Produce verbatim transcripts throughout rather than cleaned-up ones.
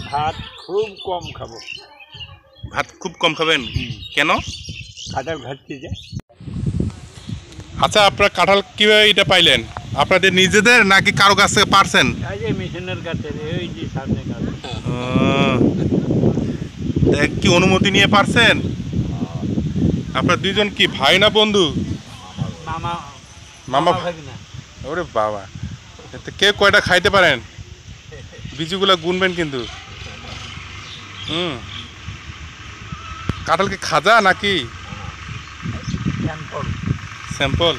ভাত খুব কম খাবো। ভাত খুব কম খাবেন কেন? কাঁঠাল ঘাটতি যে। আচ্ছা, আপনার কাঁঠাল কিভাবে এটা পাইলেন? আপনাদের নিজেদের নাকি কারো কাছ থেকে পারছেন? এই যে মেশিনের কাছে, এই যে সামনে কাছে। কি অনুমতি নিয়ে পারছেন? আপনার দুইজন কি ভাই না বন্ধু? মামা মামা ভাই না। ওরে বাবা, কে কয়টা খাইতে পারেন? বীজগুলো গুনবেন কিন্তু। হুম, কাঁঠাল কি খাজা নাকি স্যাম্পল? স্যাম্পল।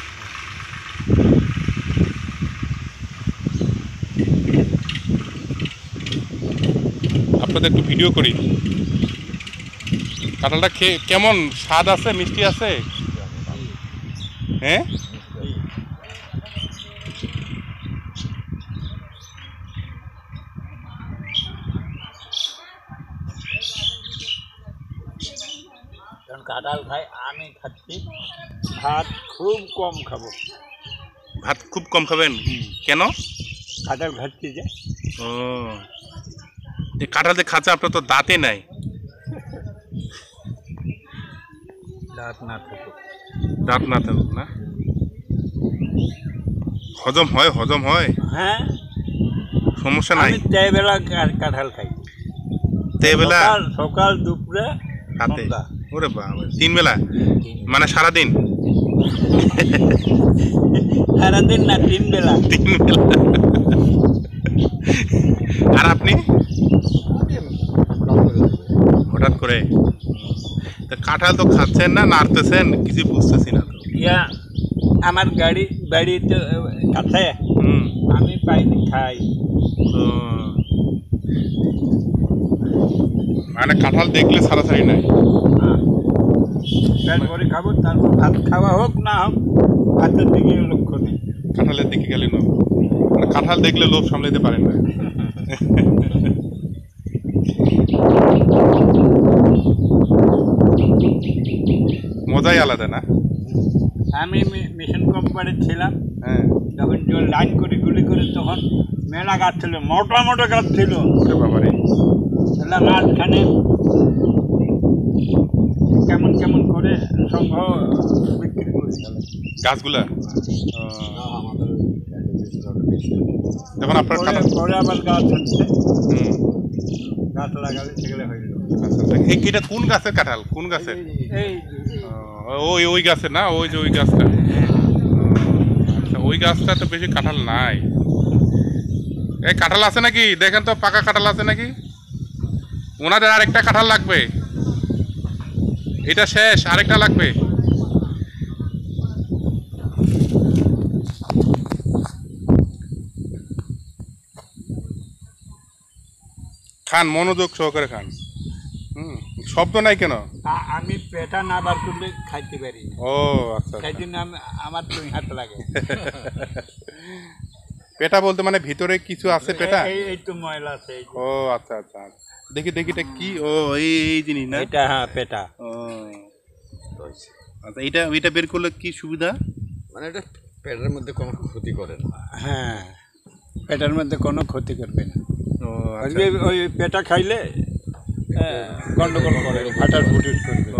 আপনাদের একটু ভিডিও করি। কাঁঠালটা খেয়ে কেমন স্বাদ আছে, মিষ্টি আছে? হ্যাঁ, কাঁঠাল খাই, আমি খাচ্ছি ভাত খুব কম খাবো। ভাত খুব কম খাবেন কেন? কাঁঠাল ঘাটতি যে। ও, কাঁঠাল যে খাচ্ছে, আপনার তো দাঁতে নাই। দাঁত না থাকুক। দাঁত না থাকুক না, হজম হয়, হজম হয়। হ্যাঁ, সমস্যা নাই। তেবেলা কাঁঠাল খাই। তেবেলা, সকাল দুপুরে রাতে। ওরে বাবা, তিন বেলা মানে সারাদিন? সারাদিন না, তিন বেলা। তিন বেলা। আর আপনি হঠাৎ করে কাঁঠাল তো খাচ্ছেন না, নাড়তেছেন, কিছু বুঝতেছি না তো। ইয়া আমার গাড়ি বাড়িতে কাছে, আমি পাইনি খাই। মানে কাঁঠাল দেখলে ছাড়াছাড়ি নাই। তারপরে খাবো, তারপর ভাত খাওয়া হোক না হোক, ভাতের দিকে লক্ষ্য নেই। কাঁঠালের দিকে গেলে লোভ, মানে কাঁঠাল দেখলে লোভ সামলাতে পারেন না। মজাই আলাদা না? আমি মিশন কোম্পানির ছিলাম, হ্যাঁ, যখন জল লাইন করে গুলি করে, তখন মেলা গাছ ছিল, মোটা মোটা গাছ ছিল। বাবারে, মাঝখানে কেমন কেমন করে সংগ্রহ বিক্রি করে গাছগুলা। যখন আপনার পরে আবার গাছ হচ্ছে, গাছ লাগালে সেগুলো হয়ে গেল। এটা কোন গাছের কাঁঠাল? কোন গাছের? এই ওই ওই গাছের না, ওই যে ওই গাছটা। আচ্ছা, ওই গাছটা তো বেশি কাঁঠাল নাই। এই কাঁঠাল আছে নাকি দেখেন তো, পাকা কাঁঠাল আছে নাকি? ওনাদের আরেকটা কাঁঠাল লাগবে, এটা শেষ, আরেকটা লাগবে। খান, মনোযোগ সহকারে খান। হুম, শব্দ নাই কেন? আমি পেটা না বার করলে খাইতে পারি। ও আচ্ছা, তাই জন্য আমার দুই হাত লাগে। পেটা বলতে মানে ভিতরে কিছু আছে পেটা? এই তো ময়লা আছে। ও আচ্ছা আচ্ছা, দেখি দেখি এটা কি? ও এই এই জিনিস না এটা? হ্যাঁ, পেটা। ও আচ্ছা, এটা এটা বের করলে কি সুবিধা? মানে এটা পেটের মধ্যে কোনো ক্ষতি করে না। হ্যাঁ, পেটের মধ্যে কোনো ক্ষতি করবে না। ও আচ্ছা, ওই পেটা খাইলে গন্ডগোল করে, ফাটার ফুটিট করবে।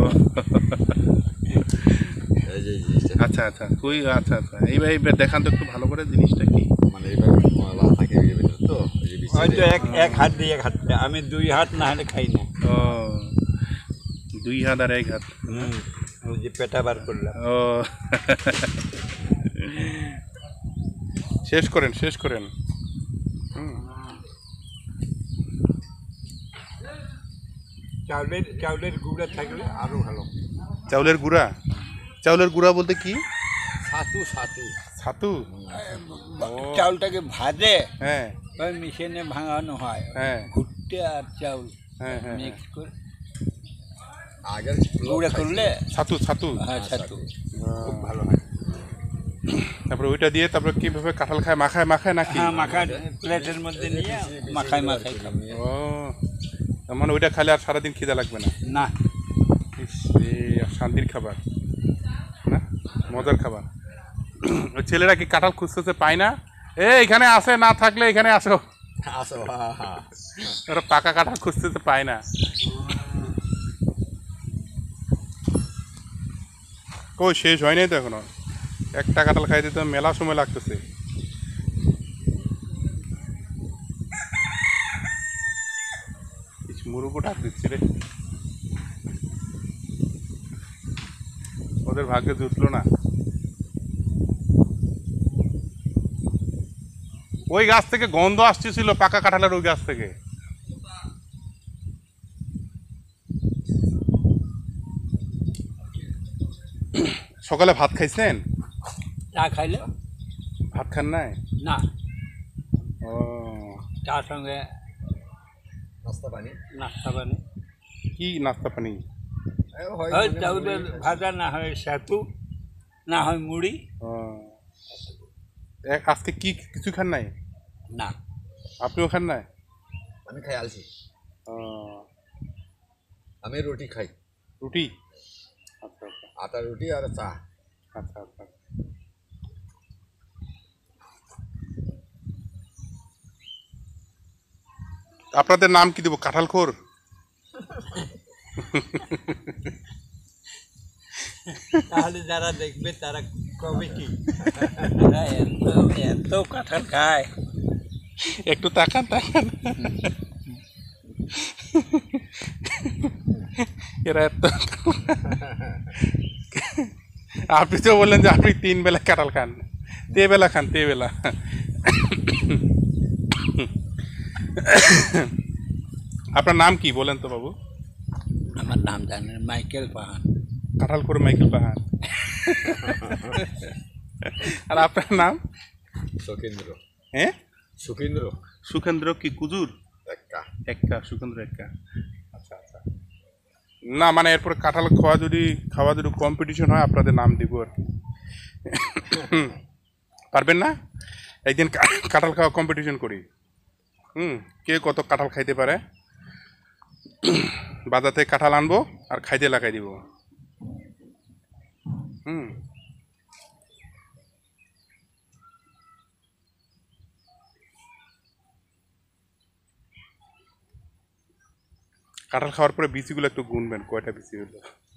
আচ্ছা আচ্ছা, তুই আচ্ছা আচ্ছা, এইবার এইবার দেখান তো একটু ভালো করে জিনিসটা কি। মানে এইবার ময়লা থাকে তো, হয়তো এক এক হাত দিয়ে খাচ্ছে, আমি দুই হাত না হলে খাই না। ও, দুই হাত আর এক হাত। হুম, ওই যে পেটা বার করলাম। ও, শেষ করেন শেষ করেন। চাউলের চাউলের গুঁড়া থাকলে আরো ভালো। চাউলের গুঁড়া? চাউলের গুঁড়া বলতে কি? ছাতু। ছাতু ছাতু? চাউলটাকে ভাজে, হ্যাঁ, ওই মেশিনে ভাঙানো হয়, হ্যাঁ, ভুট্টে আর চাউল হ্যাঁ হ্যাঁ মিক্স করে আগের গুঁড়া করলে ছাতু। ছাতু, হ্যাঁ, ছাতু খুব ভালো হয়। তারপরে ওইটা দিয়ে তারপরে কিভাবে কাঁঠাল খায়? মাখায় মাখায় নাকি? হ্যাঁ, মাখায় প্লেটের মধ্যে নিয়ে মাখায় মাখায় খাবে। ও, মানে ওইটা খেলে আর সারাদিন খিদা লাগবে না? না, শান্তির খাবার না, মজার খাবার। ওই ছেলেরা কি কাঁঠাল খুঁজতেছে, পায় না? এ এখানে আসে, না থাকলে এখানে আসো। আসো হ্যাঁ হ্যাঁ ওরা পাকা কাঁঠাল খুঁজতে তো পায় না। কই শেষ হয় নাই তো এখনো, একটা কাঁঠাল খাইতে তো মেলা সময় লাগতেছে। মুরুগো ডাক দিচ্ছি রে, ওদের ভাগ্যে জুটলো না। ওই গাছ থেকে গন্ধ আসতেছিল পাকা কাঁঠালের, ওই গাছ থেকে। সকালে ভাত খাইছেন? চা খাইলে ভাত খান নাই? না, ও চার সঙ্গে নাস্তা পানি নাস্তা পানি। কি নাস্তা পানি? এ, হয় হয় মনে চাউলের মনে- ভাজা, না হয় ছাতু, না হয় মুড়ি। ও, এক- আজকে কি কিছু খান নাই? না, আপনিও খান নাই? আমি খাই আলছি, ও, আমি রুটি খাই, রুটি? আচ্ছা আচ্ছা আটা রুটি আর চা। আচ্ছা আচ্ছা। আপনাদের নাম কি দেবো? কাঁঠালখোর? তাহলে যারা দেখবে তারা কবে কি এরা এত এত কাঁঠাল খায়। একটু তাকান তাকান, এরা এত, আপনি তো বললেন যে আপনি তিন বেলা কাঁঠাল খান, তে বেলা খান, তে বেলা। আপনার নাম কি বলেন তো বাবু? আমার নাম জানেন? মাইকেল পাহান। কাঁঠালখোর মাইকেল পাহাড়। আর আপনার নাম? সুখেন্দ্র। হ্যাঁ, সুখেন্দ্র সুখেন্দ্র কি কুজুর? একা একটা সুখেন্দ্র একটা। আচ্ছা আচ্ছা। না মানে এরপরে কাঁঠাল খাওয়া যদি খাওয়া যদি কম্পিটিশন হয় আপনাদের নাম দিব আর কি। পারবেন না? একদিন কা- কাঁঠাল খাওয়া কম্পিটিশন করি। হুম, কে কত কাঁঠাল খাইতে পারে। বাজার থেকে কাঁঠাল আনবো আর খাইতে লাগাই দিব। হুম, কাঁঠাল খাওয়ার পরে বিচিগুলো একটু গুনবেন কয়টা বিচি হলো।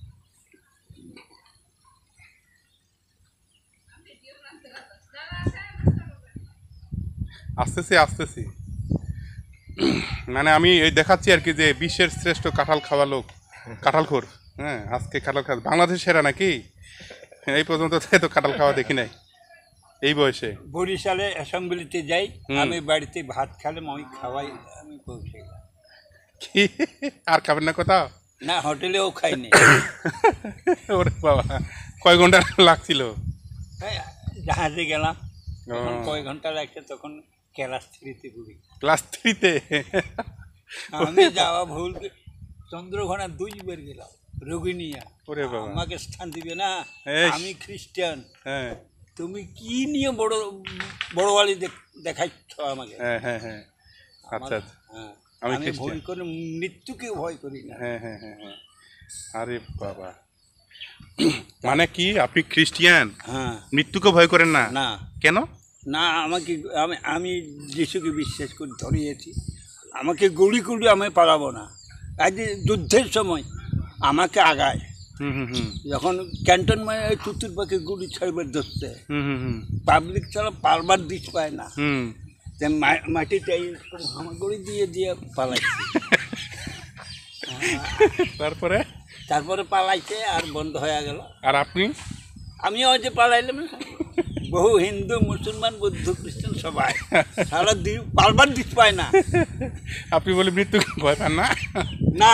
আসতেছি আসতেছি, মানে আমি এই দেখাচ্ছি আর কি যে বিশ্বের শ্রেষ্ঠ কাঁঠাল খাওয়া লোক কাঁঠালখোর। হ্যাঁ, আজকে কাঁঠাল খাওয়া বাংলাদেশ সেরা নাকি? এই পর্যন্ত তো কাঁঠাল খাওয়া দেখি নাই এই বয়সে। বরিশালে অ্যাসেম্বলিতে যাই, হুম। আমি বাড়িতে ভাত খেলে মই খাওয়াই, আমি পৌঁছে গেলাম। কি আর খাবেন না কোথাও? না, হোটেলেও খাইনি। ওরে বাবা, কয় ঘন্টা লাগছিল? এই জাহাজে গেলাম, তখন ও। কয় ঘন্টা লাগছে, তখন ক্লাস থ্রিতে পড়ি। ক্লাস থ্রিতে? আমি যাওয়া ভুল, চন্দ্রঘোনা দুইবার গেলাম রোগী নিয়ে। ওরে বাবা। আমাকে স্থান দিবে না, এই। আমি খ্রিস্টান, হ্যাঁ তুমি কি নিয়ে বড় বড় বাড়ি দেখাচ্ছ আমাকে? হ্যাঁ হ্যাঁ হ্যাঁ, আমার- আচ্ছা আচ্ছা। হ্যাঁ, আমি আমি খ্রিস্টান। ভয় করে মৃত্যুকে ভয় করি না। হ্যাঁ হ্যাঁ হ্যাঁ হ্যাঁ, আরে বাবা, মানে কি আপনি খ্রিস্টিয়ান, হ্যাঁ, মৃত্যুকে ভয় করেন না? না কেন? না, আমাকে আমি আমি যিশুকে বিশ্বাস করে ধরিয়েছি, আমাকে গুলি করলে আমি পালাবো না। আজ যুদ্ধের সময় আমাকে আগায়, হুম হুম হুম যখন ক্যান্টনমেন্টে চতুর পাখি গুলি ছাড়বার ধরতে, হুম হুম হুম পাবলিক ছাড়া পারবার দিস পায় না, হুম। যে মা- মাটিতে এইরকম হামাগুড়ি দিয়ে দিয়ে পালাইছে। তারপরে? তারপরে পালাইছে আর বন্ধ হয়ে গেল। আর আপনি? আমিও যে পালাইলাম, বহু হিন্দু মুসলমান বৌদ্ধ খ্রিস্টান সবাই সারা দিন পারবার দিস পায় না। আপনি বলে মৃত্যুকে ভয় পান না? না,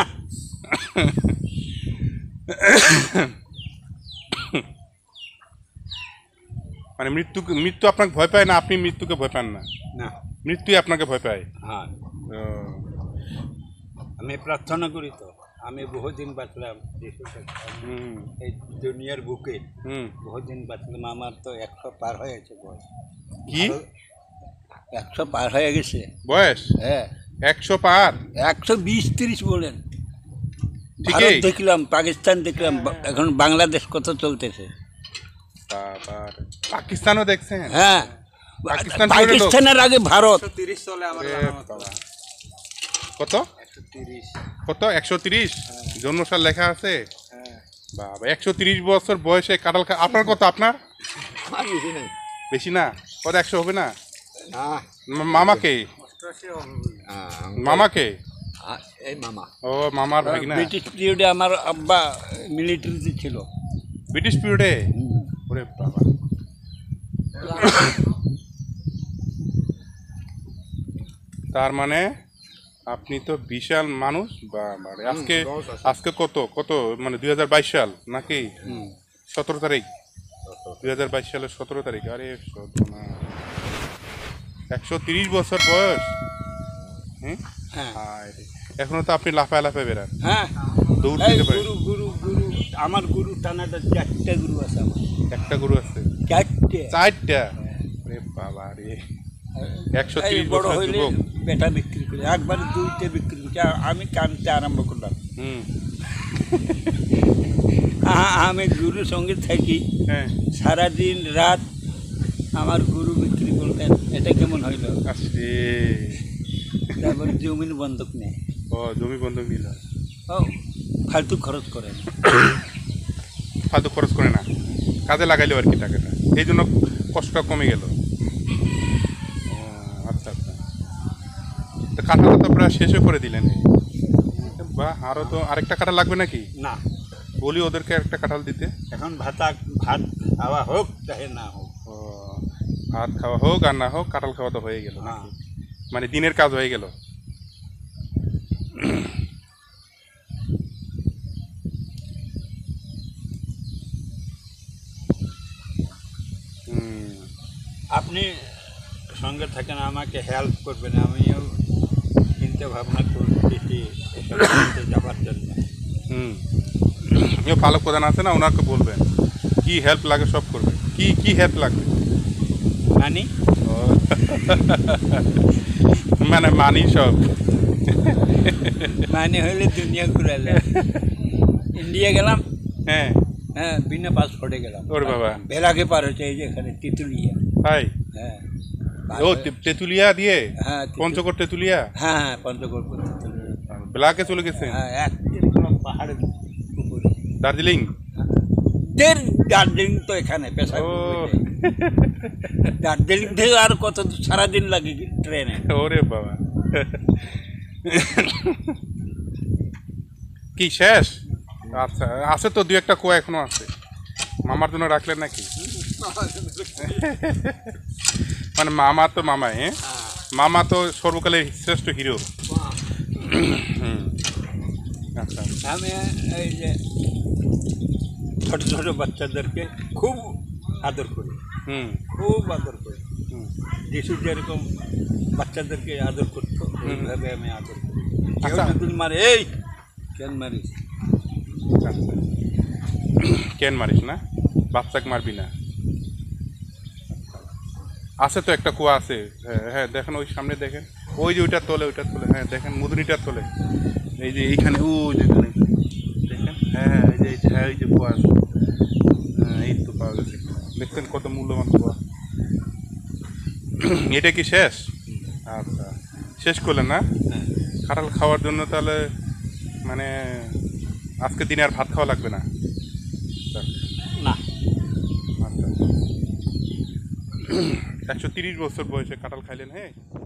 মানে মৃত্যু মৃত্যু আপনাকে ভয় পায় না, আপনি মৃত্যুকে ভয় পান না? না, মৃত্যুই আপনাকে ভয় পায়? হ্যাঁ, ও, আমি প্রার্থনা করি তো, আমি বহুদিন বাঁচলাম যিশুর কাছে। হুম এই দুনিয়ার বুকে হুম। বহুদিন বাঁচলাম, আমার তো একশো পার হয়ে গেছে বয়স। কি একশো পার হয়ে গেছে? বয়স? হ্যাঁ, একশো পার? একশো বিশ তিরিশ বলেন। ঠিকই। ভারত দেখলাম, পাকিস্তান দেখলাম, বা- এখন বাংলাদেশ কত চলতেছে। বাবার, পাকিস্তানও দেখছেন? হ্যাঁ, পাকিস্তান ছিল না তো? পাকিস্তানের আগে ভারত। এ বাবা। কত কত একশো তিরিশ জন্মসাল লেখা আছে বাবা একশো তিরিশ বছর বয়সে কাঁঠাল খা আপনার কত আপনার আর বেশি নেই বেশি না কত একশো হবে না না মা- মামাকে আহ, মামাকে আ- এই মামা ও মামার ভাই না ব্রিটিশ পিরিয়ডে আমার আব্বা মিলিটারিতে ছিল। ব্রিটিশ পিরিয়ডে ওরে বাবা তার মানে আপনি তো বিশাল মানুষ বা বারে। আজকে দশ আছে। আজকে কত কত মানে দুই হাজার বাইশ সাল নাকি হুম। সতেরো তারিখ দুই হাজার বাইশ সালের সতেরো তারিখ আরে সর্বনাশ। একশো তিরিশ বছর বয়স হুম হ্যাঁ হায় রে। এখনো তো আপনি লাফায় লাফায় বেড়ান হ্যাঁ দৌড় এই দিতে পারেন গুরু গুরু গুরু আমার গুরু টানাটা চারটে গুরু আছে আমার, একটা গরু আছে চারটে। চারটা রে বাবা রে একশো এই তিরিশ বড় বছর হইলে যুবক বেটা বিক্রি করে একবার দুইটা বিক্রি করছে, আর আমি কানতে আরম্ভ করলাম। হুম আ- আমি গুরুর সঙ্গে থাকি হ্যাঁ সারাদিন রাত আমার গুরু বিক্রি করতেন, এটা কেমন হইল? আসলে তারপরে জমিন বন্ধক নেয়, ও জমি বন্ধক নিল ও ফালতু খরচ করেন। ফালতু খরচ করে না কাজে লাগাইলো আর কি টাকাটা এই জন্য কষ্টটা কমে গেল ও, আচ্ছা আচ্ছা তো কাঁঠালটা তো প্রায় শেষও করে দিলেন বা আরও তো আরেকটা কাঁঠাল লাগবে নাকি না, বলি ওদেরকে একটা কাঁঠাল দিতে এখন ভাতা ভাত খাওয়া হোক চাহে না হোক। ও ভাত খাওয়া হোক আর না হোক কাঁঠাল খাওয়া তো হয়ে গেল হ্যাঁ। নাকি? মানে দিনের কাজ হয়ে গেল হুম আপনি সঙ্গে থাকেন, আমাকে হেল্প করবেন, আমিও চিন্তা ভাবনা করতেছি এসব করতে যাবার জন্য। হুম এ পালক প্রধান আছে না ওনাকে বলবেন কি হেল্প লাগে সব করবে কি কি হেল্প লাগবে মানি ও, মানে মানি সব মানি হইলে দুনিয়া ঘুরালে। ইন্ডিয়া গেলাম, হ্যাঁ হ্যাঁ বিনা পাসপোর্টে গেলাম। ওরে বাবা। বেলাকে পার হচ্ছে এই যে এখানে তিতুলিয়া। হাই হ্যাঁ ও তে- তেঁতুলিয়া দিয়ে হ্যাঁ তিতু- পঞ্চকোট তেঁতুলিয়া হ্যাঁ হ্যাঁ পঞ্চগড় তিতুলিয়া। ব্লাকে চলে গেছে হ্যাঁ এক কিলোগ্রাম পাহাড়ের উপরে। দার্জিলিং দেড় দার্জিলিং তো এখানে পেশা ও দার্জিলিং থেকে আর কত সারাদিন লাগে কি ট্রেনে। ওরে বাবা কি শেষ আচ্ছা আছে তো দু একটা কুয়া এখনো আছে মামার জন্য রাখলেন নাকি মানে মামা তো মামাই হ্যাঁ মামা তো সর্বকালের শ্রেষ্ঠ হিরো হুম আচ্ছা আমি এই যে ছোট ছোট বাচ্চাদেরকে খুব আদর করি, হুম খুব আদর করি। হুম যিশু যেরকম বাচ্চাদেরকে আদর করতো ওইভাবে আমি আদর করি। কেউ আচ্ছা। যদি মারে, এই কেন মারিস? আচ্ছা কেন মারিস না বাচ্চাকে মারবি না আছে তো একটা কুয়া আছে হ্যাঁ হ্যাঁ দেখেন ওই সামনে দেখেন ওই যে ওইটার তলে ওইটার তলে হ্যাঁ দেখেন মধুরিটার তলে এই যে এইখানে ওই যে এখানে দেখেন হ্যাঁ হ্যাঁ এই যে এই যে হ্যাঁ এই যে কুয়া আছে। হ্যাঁ এই তো পাওয়া গেছে দেখছেন কত মূল্যবান কুয়া এটা কি শেষ আচ্ছা শেষ করলেন না কাঁঠাল খাওয়ার জন্য তাহলে মানে আজকে দিনে আর ভাত খাওয়া লাগবে না না আচ্ছা একশো তিরিশ বছর বয়সে কাঁঠাল খাইলেন হ্যাঁ